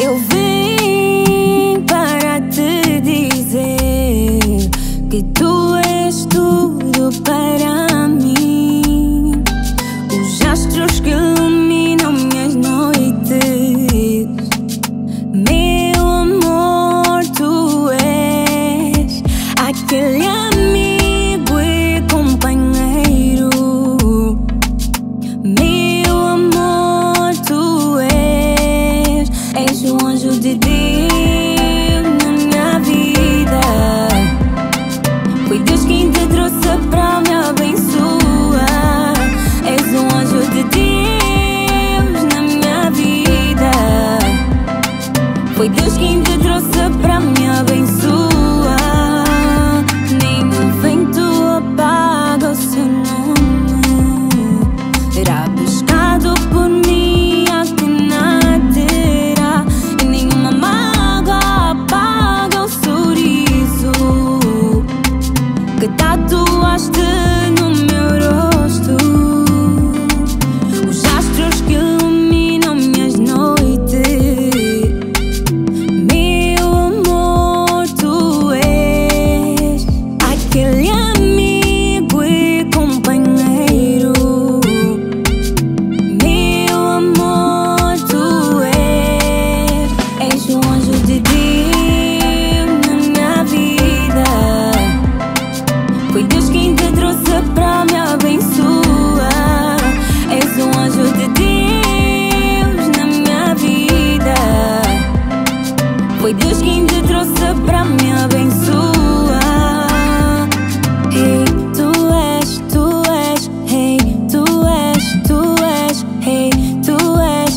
Eu vim para te dizer que tu és tudo para mim. Os astros que iluminam minhas noites. Meu amor, tu és aquele amigo e companheiro. Meu amor, tu és o anjo de Deus na minha vida. Foi Deus quem te trouxe pra me abençoar. És o anjo de Deus na minha vida. Foi Deus quem te trouxe pra me abençoar. Nenhum vento apaga o seu nome. Será buscado por mim a que nascerá. E nenhuma mágoa apaga o sorriso que tatuaste no meu rosto. Os astros que iluminam minhas noites. Meu amor, tu és aquele amigo e companheiro. Meu amor, tu és o anjo de Deus na minha vida. Foi Deus quem te trouxe pra me abençoar. És um anjo de Deus na minha vida. Foi Deus quem te trouxe pra me abençoar. Hey, tu és, hey, tu és, hey, tu és,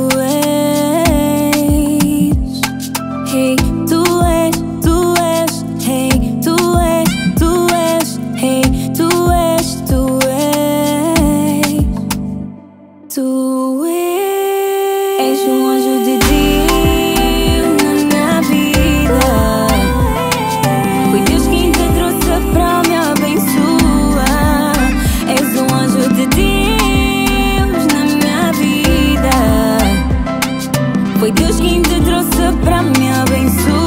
hey, tu és, hey, tu és, hey, tu és, tu és um anjo de Deus na minha vida. Foi Deus quem te trouxe pra me abençoar. És um anjo de Deus na minha vida. Foi Deus quem te trouxe pra me abençoar.